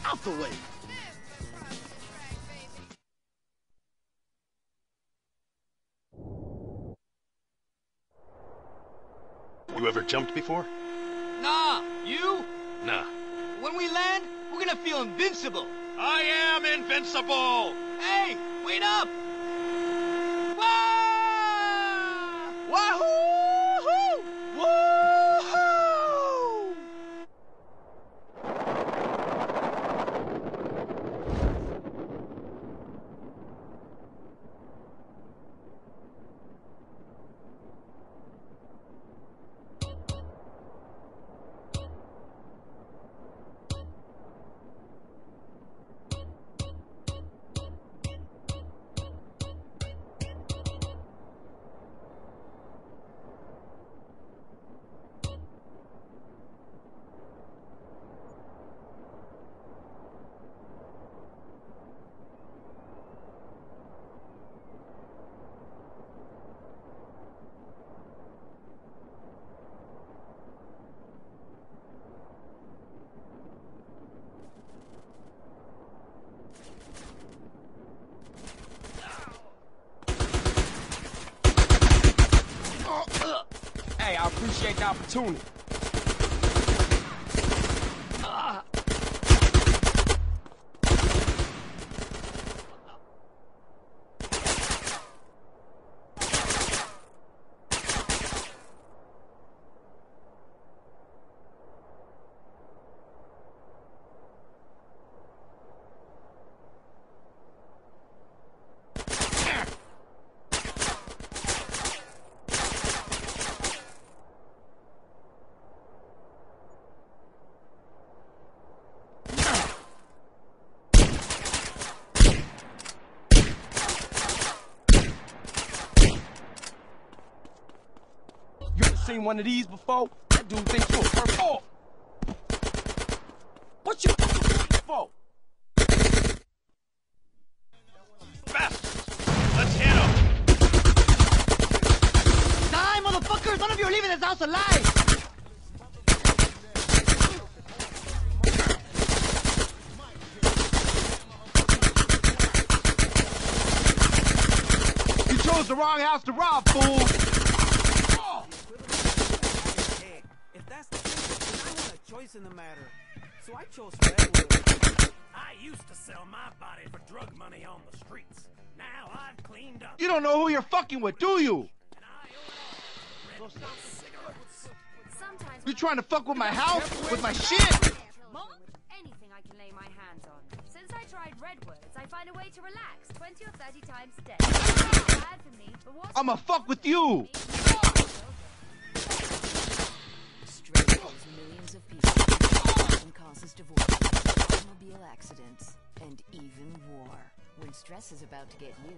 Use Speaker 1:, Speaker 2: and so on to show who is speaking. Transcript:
Speaker 1: Out the way.
Speaker 2: You ever jumped before?
Speaker 3: Nah, you?
Speaker 2: Nah.
Speaker 3: When we land, we're gonna feel invincible.
Speaker 2: I am invincible!
Speaker 3: Hey, wait up! Wah!
Speaker 1: Wahoo! Woohoo!
Speaker 4: Hey, I appreciate the opportunity. Seen one of these before? That dude thinks you're a purple. What you for?
Speaker 2: Fast! Let's hit him!
Speaker 3: Die, motherfuckers! None of you are leaving this house alive!
Speaker 1: You chose the wrong house to rob, fool!
Speaker 5: In the matter, so I chose Redwood.
Speaker 6: I used to sell my body for drug money on the streets. Now I've cleaned up.
Speaker 1: You don't know who you're fucking with, do you? You trying to fuck with my house? With my shit?
Speaker 7: Anything I can lay my hands on. Since I tried Redwoods, I find a way to relax 20 or 30 times a day. It's not bad for me, but what's
Speaker 1: I'ma fuck with you!
Speaker 8: Millions of people and causes divorce, automobile accidents, and even war. When stress is about to get you.